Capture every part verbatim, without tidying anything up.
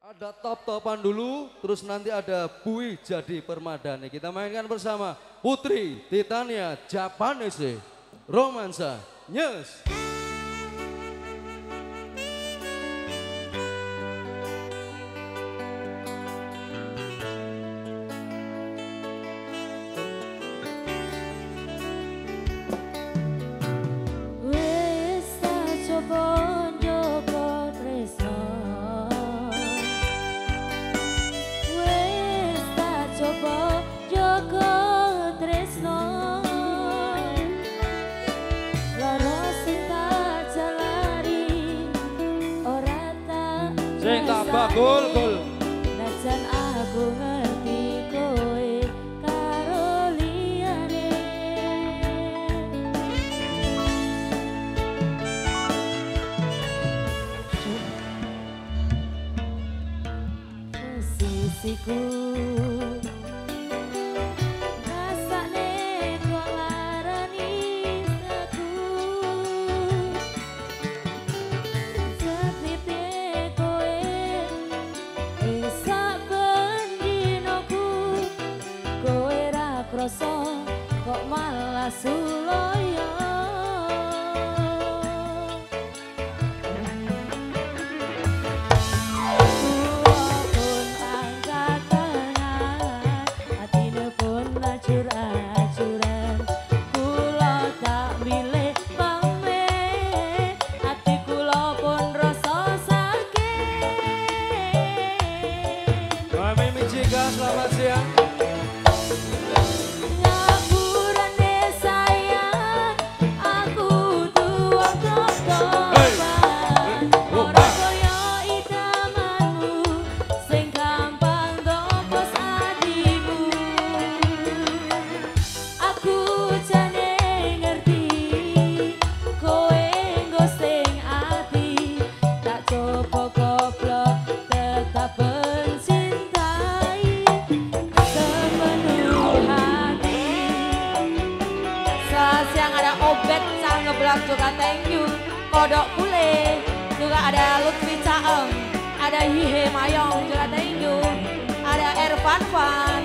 Ada top-topan dulu, terus nanti ada Bui Jadi Permadani. Kita mainkan bersama Putri Titania Japanese Romansa Nyes. Sing tak bakul kul. Najan aku ngerti kowe karo liyane. Sisiku kok malah suloyo. Kula pun angkat tangan, atine pun acur-acuran. Kula tak milih pameh, ati kula pun rasa sakit. Kami Mijika, selamat siang. Juga thank you Kodok Pule, juga ada Lutfi Caem, ada Hihe Mayong, juga thank you, ada Ervan Van.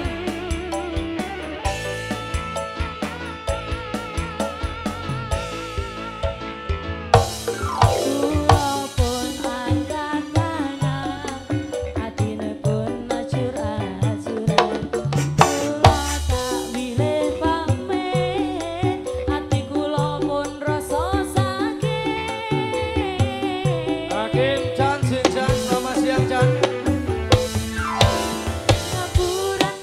Hakim Chan, Sin Chan, selamat siang Chan. Ngaburan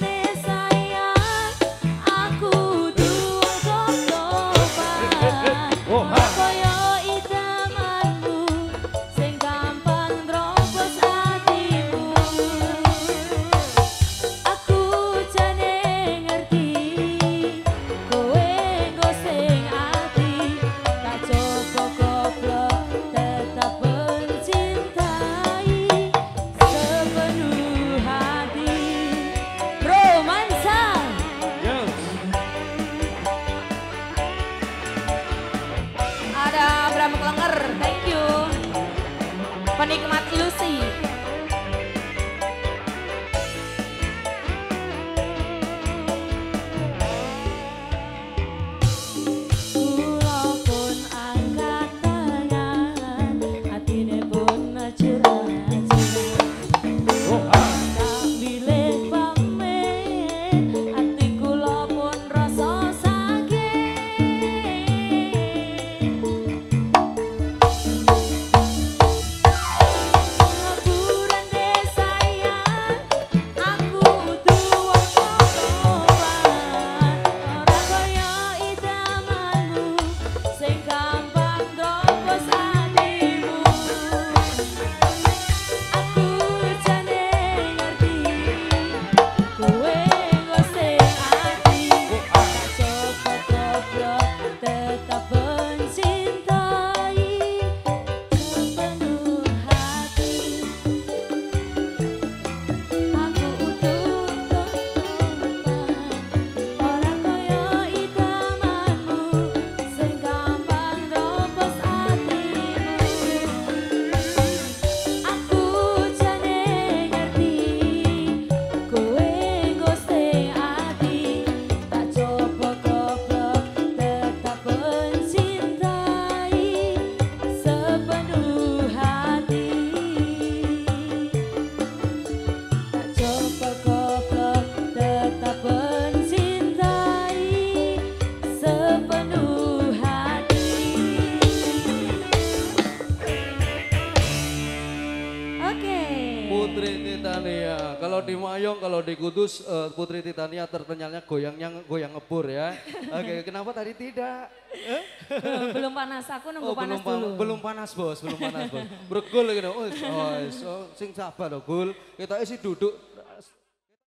Mayong, kalau di Kudus uh, Putri Titania terkenalnya goyangnya goyang ngebur ya. Oke, kenapa tadi tidak? Eh? Belum panas, aku nunggu Oh, panas belum, dulu. belum panas bos, belum panas bos. Bergul lagi, oh, oh, oh, sing sabar loh gul. Kita isi duduk